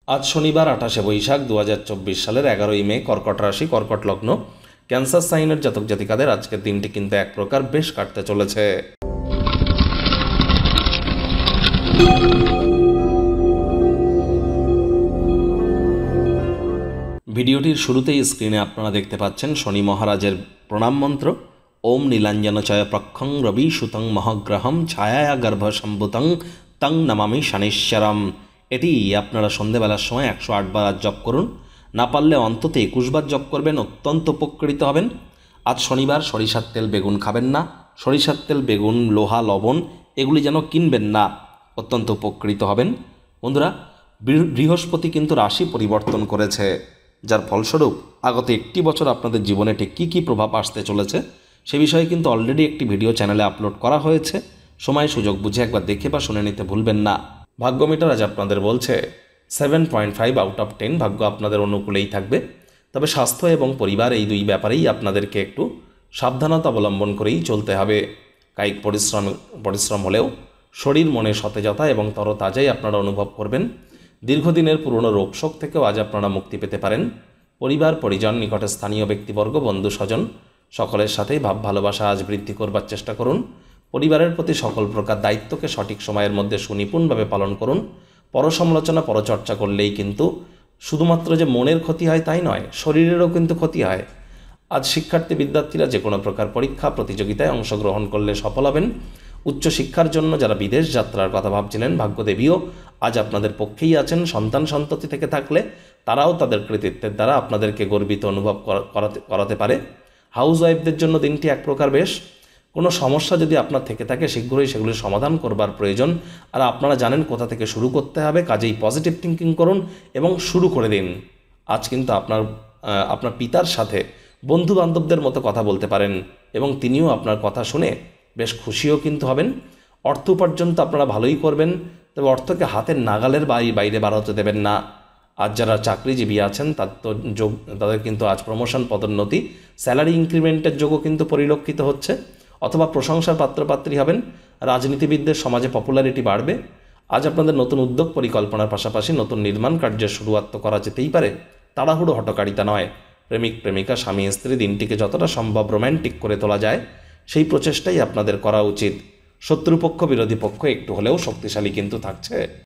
আজ শনিবার 28শে বৈশাখ 2024 সালের 11ই মে, কর্কট রাশি, কর্কট লগ্ন, ক্যান্সার সাইনের জাতক জাতিকাদের আজকের দিনটি কিন্তু এক প্রকার বেশ কাটতে চলেছে। ভিডিওটির শুরুতেই স্ক্রিনে আপনারা দেখতে পাচ্ছেন শনি মহারাজের প্রণাম মন্ত্র। ওম নীলাঞ্জনচয় প্রক্ষং রবি সুতং মহাগ্রহম ছায়া গর্ভ সম্ভুতং তং নমামি শনিশ্বরম। এটি আপনারা সন্ধেবেলার সময় 108 বার জপ করুন। না পারলে অন্তত 21 বার জপ করবেন, অত্যন্ত উপকৃত হবেন। আজ শনিবার সরিষার তেল বেগুন খাবেন না। সরিষার তেল বেগুন, লোহা, লবণ এগুলি যেন কিনবেন না, অত্যন্ত উপকৃত হবেন। বন্ধুরা, বৃহস্পতি কিন্তু রাশি পরিবর্তন করেছে, যার ফলস্বরূপ আগত একটি বছর আপনাদের জীবনে ঠিক কী কী প্রভাব আসতে চলেছে সে বিষয়ে কিন্তু অলরেডি একটি ভিডিও চ্যানেলে আপলোড করা হয়েছে। সময় সুযোগ বুঝে একবার দেখে বা শুনে নিতে ভুলবেন না। ভাগ্যমিটার আজ আপনাদের বলছে 7.5 আউট অফ 10 ভাগ্য আপনাদের অনুকূলেই থাকবে। তবে স্বাস্থ্য এবং পরিবার এই দুই ব্যাপারেই আপনাদেরকে একটু সাবধানতা অবলম্বন করেই চলতে হবে। কায়িক পরিশ্রম হলেও শরীর মনে সতেজতা এবং তরতাজাই আপনারা অনুভব করবেন। দীর্ঘদিনের পুরনো রোগশোক থেকেও আজ আপনারা মুক্তি পেতে পারেন। পরিবার, পরিজন, নিকটে স্থানীয় ব্যক্তিবর্গ, বন্ধু স্বজন সকলের সাথেই ভাব ভালোবাসা আজ বৃদ্ধি করবার চেষ্টা করুন। পরিবারের প্রতি সকল প্রকার দায়িত্বকে সঠিক সময়ের মধ্যে সুনিপুণভাবে পালন করুন। পরসমালোচনা, পরচর্চা করলেই কিন্তু শুধুমাত্র যে মনের ক্ষতি হয় তাই নয়, শরীরেরও কিন্তু ক্ষতি হয়। আজ শিক্ষার্থী বিদ্যার্থীরা যে কোনো প্রকার পরীক্ষা প্রতিযোগিতায় অংশগ্রহণ করলে সফল হবেন। উচ্চশিক্ষার জন্য যারা বিদেশ যাত্রার কথা ভাবছিলেন, ভাগ্যদেবীও আজ আপনাদের পক্ষেই আছেন। সন্তান সন্ততি থেকে থাকলে তারাও তাদের কৃতিত্বের দ্বারা আপনাদেরকে গর্বিত অনুভব করাতে পারে। হাউস ওয়াইফদের জন্য দিনটি এক প্রকার বেশ। কোনো সমস্যা যদি আপনার থেকে থাকে শীঘ্রই সেগুলির সমাধান করবার প্রয়োজন, আর আপনারা জানেন কোথা থেকে শুরু করতে হবে। কাজেই পজিটিভ থিঙ্কিং করুন এবং শুরু করে দিন। আজ কিন্তু আপনার পিতার সাথে বন্ধু বান্ধবদের মতো কথা বলতে পারেন এবং তিনিও আপনার কথা শুনে বেশ খুশিও কিন্তু হবেন। অর্থ উপার্জন তো আপনারা ভালোই করবেন, তবে অর্থকে হাতের নাগালের বাইরে বাড়াতে দেবেন না। আজ যারা চাকরিজীবী আছেন তাদের কিন্তু আজ প্রমোশন, পদোন্নতি, স্যালারি ইনক্রিমেন্টের যোগও কিন্তু পরিলক্ষিত হচ্ছে, অথবা প্রশংসার পাত্রপাত্রী হবেন। রাজনীতিবিদদের সমাজে পপুলারিটি বাড়বে। আজ আপনাদের নতুন উদ্যোগ পরিকল্পনার পাশাপাশি নতুন নির্মাণ কার্যের শুরুয়াত তো করা যেতেই পারে, তাড়াহুড়ো হঠকারিতা নয়। প্রেমিক প্রেমিকা, স্বামী স্ত্রী দিনটিকে যতটা সম্ভব রোম্যান্টিক করে তোলা যায় সেই প্রচেষ্টাই আপনাদের করা উচিত। শত্রুপক্ষ, বিরোধী পক্ষ একটু হলেও শক্তিশালী কিন্তু থাকছে।